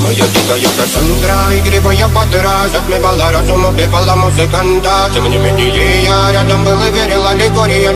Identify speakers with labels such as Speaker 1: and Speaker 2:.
Speaker 1: Моя дикая Косандра, игривая подра, затмевала разум, убивала музыканта. Тем не менее я рядом был и верил аллегория.